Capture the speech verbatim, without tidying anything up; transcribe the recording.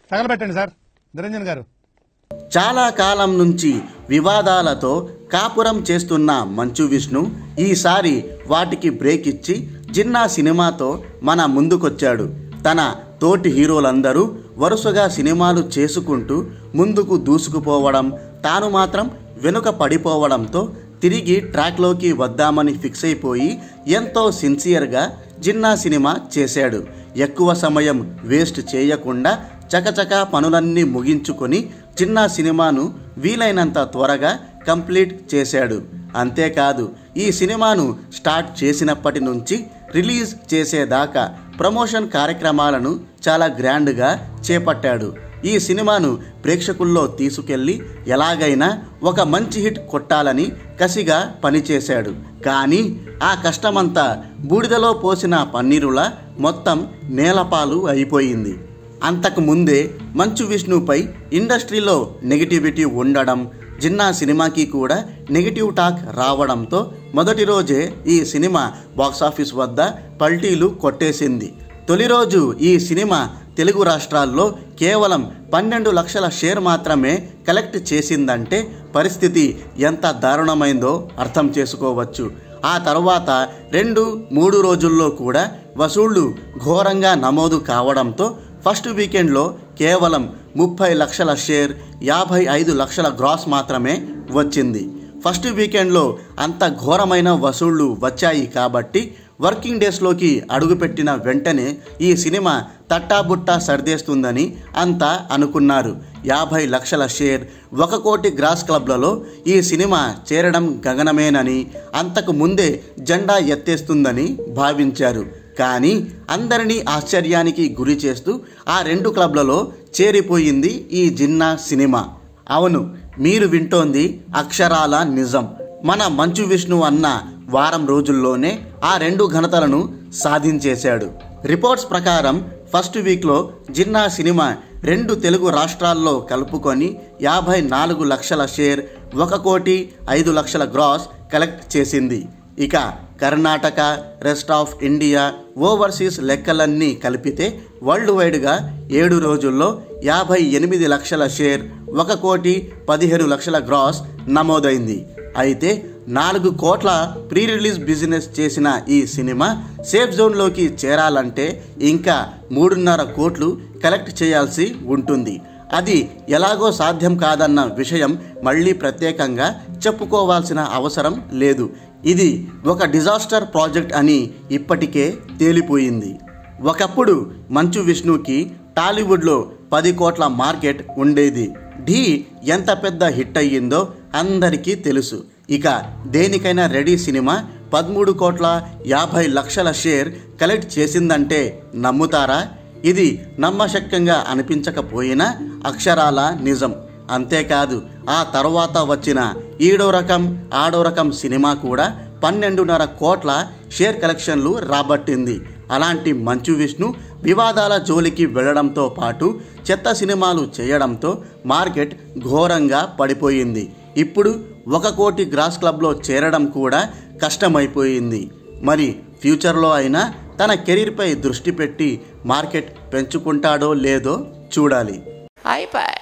తగలబెట్టండి sir Niranjan గారు. చాలా కాలం నుంచి వివాదాలతో కాపురం చేస్తున్న మంచు విష్ణు ఈసారి వాటికి బ్రేక్ ఇచ్చి జిన్నా సినిమాతో మన ముందుకొచ్చాడు. తన తోటి హీరోలందరూ వరుసగా సినిమాలు చేసుకుంటూ ముందుకు దూసుకుపోవడం, తాను మాత్రం వెనుక పడిపోవడంతో తిరిగి ట్రాక్లోకి వద్దామని ఫిక్స్ అయిపోయి ఎంతో సిన్సియర్గా జిన్నా సినిమా చేశాడు. ఎక్కువ సమయం వేస్ట్ చేయకుండా చకచకా పనులన్నీ ముగించుకొని జిన్నా సినిమాను వీలైనంత త్వరగా కంప్లీట్ చేశాడు. అంతేకాదు, ఈ సినిమాను స్టార్ట్ చేసినప్పటి నుంచి రిలీజ్ చేసేదాకా ప్రమోషన్ కార్యక్రమాలను చాలా గ్రాండ్గా చేపట్టాడు. ఈ సినిమాను ప్రేక్షకుల్లో తీసుకెళ్ళి ఎలాగైనా ఒక మంచి హిట్ కొట్టాలని కసిగా పనిచేశాడు. కానీ ఆ కష్టమంతా బూడిదలో పోసిన పన్నీరులా మొత్తం నేలపాలు అయిపోయింది. అంతకు ముందే మంచు విష్ణుపై ఇండస్ట్రీలో నెగిటివిటీ ఉండడం, జిన్నా సినిమాకి కూడా నెగిటివ్ టాక్ రావడంతో మొదటి రోజే ఈ సినిమా బాక్సాఫీస్ వద్ద పల్టీలు కొట్టేసింది. తొలి రోజు ఈ సినిమా తెలుగు రాష్ట్రాల్లో కేవలం పన్నెండు లక్షల షేర్ మాత్రమే కలెక్ట్ చేసిందంటే పరిస్థితి ఎంత దారుణమైందో అర్థం చేసుకోవచ్చు. ఆ తర్వాత రెండు మూడు రోజుల్లో కూడా వసూళ్లు ఘోరంగా నమోదు కావడంతో ఫస్ట్ వీకెండ్లో కేవలం ముప్పై లక్షల షేర్, యాభై ఐదు లక్షల గ్రాస్ మాత్రమే వచ్చింది. ఫస్ట్ వీకెండ్లో అంత ఘోరమైన వసూళ్లు వచ్చాయి కాబట్టి వర్కింగ్ డేస్లోకి అడుగుపెట్టిన వెంటనే ఈ సినిమా తట్టాబుట్టా సర్దేస్తుందని అంతా అనుకున్నారు. యాభై లక్షల షేర్, ఒక కోటి గ్రాస్ క్లబ్లలో ఈ సినిమా చేరడం గగనమేనని, అంతకు ముందే జెండా ఎత్తేస్తుందని భావించారు. కానీ అందరినీ ఆశ్చర్యానికి గురి చేస్తూ ఆ రెండు క్లబ్లలో చేరిపోయింది ఈ జిన్నా సినిమా. అవును, మీరు వింటోంది అక్షరాల నిజం. మన మంచు విష్ణు అన్న వారం రోజుల్లోనే ఆ రెండు ఘనతలను సాధించేశాడు. రిపోర్ట్స్ ప్రకారం ఫస్ట్ వీక్లో జిన్నా సినిమా రెండు తెలుగు రాష్ట్రాల్లో కలుపుకొని యాభై నాలుగు లక్షల షేర్, ఒక కోటి ఐదు లక్షల గ్రాస్ కలెక్ట్ చేసింది. ఇక Karnataka, rest of India, overseas లెక్కలన్నీ కలిపితే వరల్డ్ వైడ్గా ఏడు రోజుల్లో యాభై ఎనిమిది లక్షల షేర్, ఒక కోటి పదిహేను లక్షల గ్రాస్ నమోదైంది. అయితే నాలుగు కోట్ల ప్రీ రిలీజ్ బిజినెస్ చేసిన ఈ సినిమా సేఫ్ జోన్లోకి చేరాలంటే ఇంకా మూడున్నర కోట్లు కలెక్ట్ చేయాల్సి ఉంటుంది. అది ఎలాగో సాధ్యం కాదన్న విషయం మళ్ళీ ప్రత్యేకంగా చెప్పుకోవాల్సిన అవసరం లేదు. ఇది ఒక డిజాస్టర్ ప్రాజెక్ట్ అని ఇప్పటికే తేలిపోయింది. ఒకప్పుడు మంచు విష్ణుకి టాలీవుడ్లో పది కోట్ల మార్కెట్ ఉండేది. ఢీ ఎంత పెద్ద హిట్ అయ్యిందో అందరికీ తెలుసు. ఇక దేనికైనా రెడీ సినిమా పదమూడు కోట్ల యాభై లక్షల షేర్ కలెక్ట్ చేసిందంటే నమ్ముతారా? ఇది నమ్మశక్యంగా అనిపించకపోయినా అక్షరాల నిజం. అంతేకాదు, ఆ తర్వాత వచ్చిన ఈడో రకం ఆడో రకం సినిమా కూడా పన్నెండున్నర కోట్ల షేర్ కలెక్షన్లు రాబట్టింది. అలాంటి మంచు విష్ణు వివాదాల జోలికి వెళ్లడంతో పాటు చెత్త సినిమాలు చేయడంతో మార్కెట్ ఘోరంగా పడిపోయింది. ఇప్పుడు ఒక కోటి గ్రాస్ క్లబ్లో చేరడం కూడా కష్టమైపోయింది. మరి ఫ్యూచర్లో అయినా తన కెరీర్పై దృష్టి పెట్టి మార్కెట్ పెంచుకుంటాడో లేదో చూడాలి. అయిపోయి